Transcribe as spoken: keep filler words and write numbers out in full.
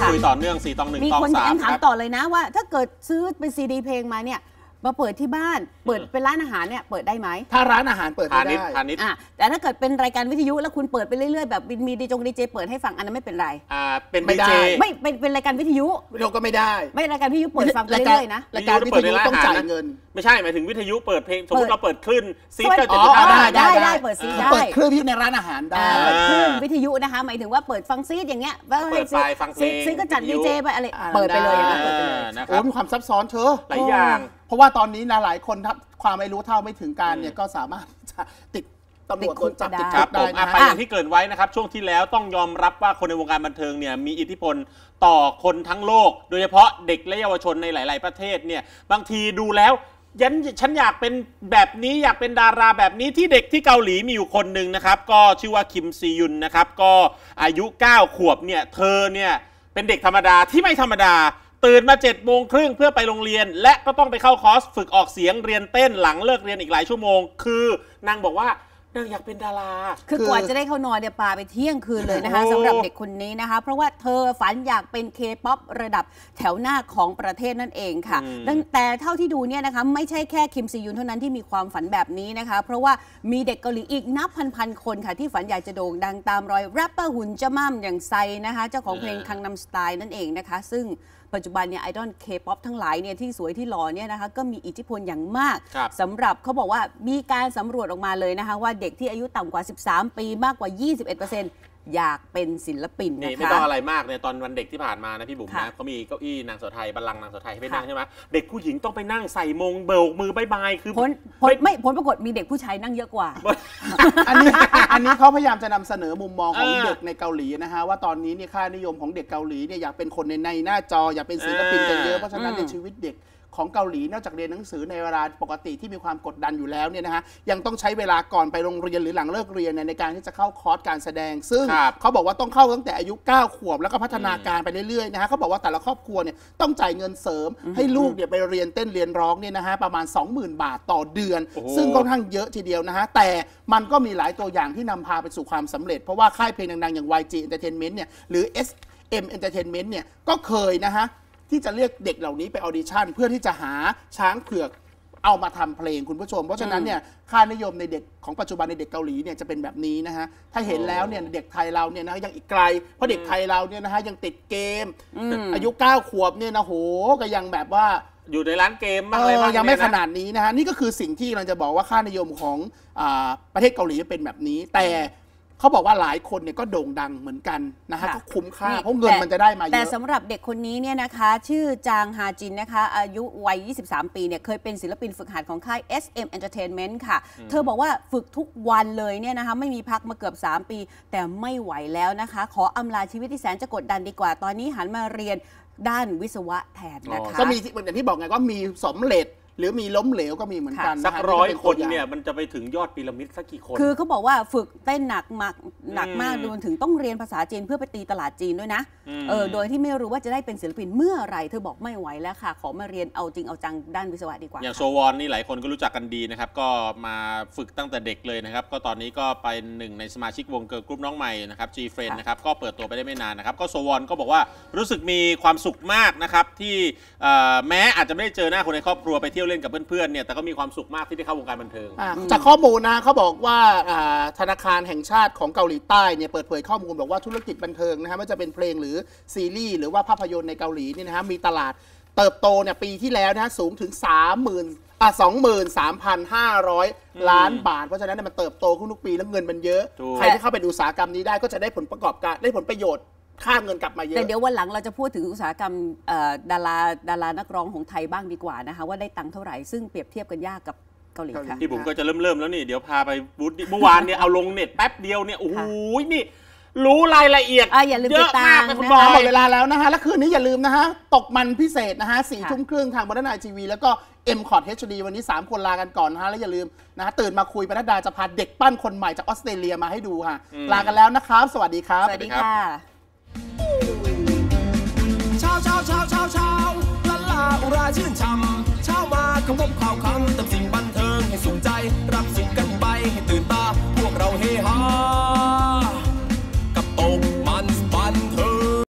คุยต่อเนื่องสี่ตองหนึ่งตองสามมีคนถามต่อเลยนะว่าถ้าเกิดซื้อเป็นซีดีเพลงมาเนี่ยมาเปิดที่บ้านเปิดเป็นร้านอาหารเนี่ยเปิดได้ไหมถ้าร้านอาหารเปิดไม่ได้พาณิชย์อ่ะแต่ถ้าเกิดเป็นรายการวิทยุแล้วคุณเปิดไปเรื่อยๆแบบมีดีจงดีเจเปิดให้ฟังอันนั้นไม่เป็นไรอ่าเป็นไม่ได้ไม่เป็นเป็นรายการวิทยุเราก็ไม่ได้ไม่รายการวิทยุเปิดฟังไปเรื่อยๆนะรายการวิทยุต้องจ่ายเงินไม่ใช่หมายถึงวิทยุเปิดเพลงสมมติเราเปิดคลื่นซีดก็จะได้ได้ได้เปิดซีดได้เปิดคลื่นที่ในร้านอาหารได้เปิดคลื่นวิทยุนะคะหมายถึงว่าเปิดฟังซีดอย่างเงี้ยเปิดไปฟังเพลงซีดก็จัดดีเจไปอะไรเปิดไปเลยอย่างนั้นเปิดไปเลยโอ้มีความซับซ้อนเธอหลายอย่างเพราะว่าตอนนี้นะหลายคนความไม่รู้เท่าไม่ถึงการเนี่ยก็สามารถจะติดตำรวจโดนจับติดคุกได้นะไปอย่างที่เกิดไว้นะครับช่วงที่แล้วต้องยอมรับว่าคนในวงการบันเทิงเนี่ยมีอิทธิพลต่อคนทั้งโลกโดยเฉพาะเด็กและเยาวชนในหลายๆประเทศเนี่ยบางทีดูแล้วยันฉันอยากเป็นแบบนี้อยากเป็นดาราแบบนี้ที่เด็กที่เกาหลีมีอยู่คนหนึ่งนะครับก็ชื่อว่าคิมซียุนนะครับก็อายุเก้าขวบเนี่ยเธอเนี่ยเป็นเด็กธรรมดาที่ไม่ธรรมดาตื่นมาเจ็ดโมงครึ่งเพื่อไปโรงเรียนและก็ต้องไปเข้าคอร์สฝึกออกเสียงเรียนเต้นหลังเลิกเรียนอีกหลายชั่วโมงคือนางบอกว่านางอยากเป็นดาราคือกว่าจะได้เข้านอนเนี่ยปาไปเที่ยงคืนเลยนะคะสำหรับเด็กคนนี้นะคะเพราะว่าเธอฝันอยากเป็นเคป๊อประดับแถวหน้าของประเทศนั่นเองค่ะแต่เท่าที่ดูเนี่ยนะคะไม่ใช่แค่คิมซียุนเท่านั้นที่มีความฝันแบบนี้นะคะเพราะว่ามีเด็กเกาหลีอีกนับพันๆคนค่ะที่ฝันอยากจะโด่งดังตามรอยแรปเปอร์หุ่นจ้ำม่ำอย่างไซนะคะเจ้าของเพลงคังนัมสไตล์นั่นเองนะคะซึ่งปัจจุบันเนี่ยไอดอลเคป๊อปทั้งหลายเนี่ยที่สวยที่หล่อเนี่ยนะคะก็มีอิทธิพลอย่างมากสำหรับเขาบอกว่ามีการสำรวจออกมาเลยนะคะว่าเด็กที่อายุต่ำกว่าสิบสามปีมากกว่า ยี่สิบเอ็ดเปอร์เซ็นต์ อยากเป็นศิลปินนะคะไม่ต้องอะไรมากเนี่ยตอนวันเด็กที่ผ่านมานะพี่บุ๋มนะเขามีเก้าอี้นางสาวไทยบัลลังก์นางสาวไทยให้ไปนั่งใช่ไหมเด็กผู้หญิงต้องไปนั่งใส่มงเบิกมือบายบายคือผลไม่ผลปรากฏมีเด็กผู้ชายนั่งเยอะกว่าอันนี้อันนี้เขาพยายามจะนำเสนอมุมมองของเด็กในเกาหลีนะฮะว่าตอนนี้เนี่ยค่านิยมของเด็กเกาหลีเนี่ยอยากเป็นคนในในหน้าจออยากเป็นศิลปินกันเยอะเพราะฉะนั้นในชีวิตเด็กของเกาหลีนอกจากเรียนหนังสือในเวลาปกติที่มีความกดดันอยู่แล้วเนี่ยนะฮะยังต้องใช้เวลาก่อนไปโรงเรียนหรือหลังเลิกเรียนในการที่จะเข้าคอร์สการแสดงซึ่งเขาบอกว่าต้องเข้าตั้งแต่อายุเก้าขวบแล้วก็พัฒนาการไปเรื่อยๆนะฮะเขาบอกว่าแต่ละครอบครัวเนี่ยต้องจ่ายเงินเสริมให้ลูกเนี่ยไปเรียนเต้นเรียนร้องเนี่ยนะฮะประมาณ สองหมื่น บาทต่อเดือนซึ่งค่อนข้างเยอะทีเดียวนะฮะแต่มันก็มีหลายตัวอย่างที่นำพาไปสู่ความสำเร็จเพราะว่าค่ายเพลงดังๆอย่าง วาย จี Entertainment เนี่ยหรือ เอส เอ็ม Entertainment เนี่ยก็เคยนะฮะที่จะเรียกเด็กเหล่านี้ไปออดิชั่นเพื่อที่จะหาช้างเผือกเอามาทำเพลงคุณผู้ชมเพราะฉะนั้นเนี่ยค่านิยมในเด็กของปัจจุบันในเด็กเกาหลีเนี่ยจะเป็นแบบนี้นะฮะถ้าเห็นแล้วเนี่ยเด็กไทยเราเนี่ยนะยังอีกไกลเพราะเด็กไทยเราเนี่ยนะฮะยังติดเกมอายุเก้าขวบเนี่ยนะโหก็ยังแบบว่าอยู่ในร้านเกมอะไรบ้างยังไม่ขนาดนี้นะฮะนี่ก็คือสิ่งที่เราจะบอกว่าค่านิยมของประเทศเกาหลีเป็นแบบนี้แต่เขาบอกว่าหลายคนเนี่ยก็โด่งดังเหมือนกันนะฮะก็คุ้มค่าเพราะเงินมันจะได้มาเยอะแต่สำหรับเด็กคนนี้เนี่ยนะคะชื่อจางฮาจินนะคะอายุวัยยี่สิบสามปีเนี่ยเคยเป็นศิลปินฝึกหัดของค่าย เอส เอ็ม Entertainment ค่ะเธอบอกว่าฝึกทุกวันเลยเนี่ยนะคะไม่มีพักมาเกือบสามปีแต่ไม่ไหวแล้วนะคะขออำลาชีวิตที่แสนจะกดดันดีกว่าตอนนี้หันมาเรียนด้านวิศวะแทนนะคะก็มีอย่างที่บอกไงว่ามีสำเร็จหรือมีล้มเหลวก็มีเหมือนกันสักร้อยคนเนี่ยมันจะไปถึงยอดพีระมิดสักกี่คนคือเขาบอกว่าฝึกเต้นหนักมากหนักมากจนถึงต้องเรียนภาษาจีนเพื่อไปตีตลาดจีนด้วยนะเออโดยที่ไม่รู้ว่าจะได้เป็นศิลปินเมื่อไหร่เธอบอกไม่ไหวแล้วค่ะขอมาเรียนเอาจริงเอาจังด้านวิศวะดีกว่าอย่างโซวอนนี่หลายคนก็รู้จักกันดีนะครับก็มาฝึกตั้งแต่เด็กเลยนะครับก็ตอนนี้ก็เป็นหนึ่งในสมาชิกวงเกิร์ลกรุ๊ปน้องใหม่นะครับ G-Friend นะครับก็เปิดตัวไปได้ไม่นานนะครับก็โซวอนก็บอกว่ารู้สึกมีความสุขมากนะครับที่แม้อาจจะไม่ได้เจอหน้าคนในครอบครัวไปเที่ยวเล่นกับเพื่อนๆเนี่ยแต่ก็มีความสุขมากที่ได้เข้าวงการบันเทิงจากข้อมูลนะเขาบอกว่าธนาคารแห่งชาติของเกาหลีใต้เนี่ยเปิดเผยข้อมูลบอกว่าธุรกิจบันเทิงนะฮะไม่ว่าจะเป็นเพลงหรือซีรีส์หรือว่าภาพยนตร์ในเกาหลีนี่นะฮะมีตลาดเติบโตเนี่ยปีที่แล้วนะฮะสูงถึง สามหมื่น อ่ะ สองหมื่นสามพันห้าร้อย ล้านบาทเพราะฉะนั้นมันเติบโตขึ้นทุกปีแล้วเงินมันเยอะใครที่เข้าไปอุตสาหกรรมนี้ได้ก็จะได้ผลประกอบการได้ผลประโยชน์ค่าเงินกลับมาเยอะแต่เดี๋ยววันหลังเราจะพูดถึงอุตสาหกรรมดาราดารานักร้องของไทยบ้างดีกว่านะคะว่าได้ตังค์เท่าไหร่ซึ่งเปรียบเทียบกันยากกับเกาหลีค่ะพี่บุ๋มก็จะเริ่มเริ่มแล้วนี่เดี๋ยวพาไปบูธเมื่อวานเนี่ยเอาลงเน็ตแป๊บเดียวเนี่ยโอ้โหนี่รู้รายละเอียดเยอะมากคุณบอลหมดเวลาแล้วนะฮะและคืนนี้อย่าลืมนะฮะตกมันพิเศษนะฮะสี่ทุ่มครึ่งทางบนไอทีวีแล้วก็ เอ็ม คอร์ด เอช ดี วันนี้สามคนลากันก่อนนะฮะและอย่าลืมนะฮะตื่นมาคุยปนัดดาจะพาเด็กปั้นคนใหม่จากออสเตรเลียมาให้ดูค่ะลากันแล้วนะครับสวัสดีครับสวัสดีค่ะเช้าเช้าเช้าเช้าเช้าลาลาอุราชื่นช่ำเช้ามาคำพบข่าวคำเติมสิ่งบันเทิงให้สุขใจรับสุขกันไปให้ตื่นตาพวกเราเฮฮา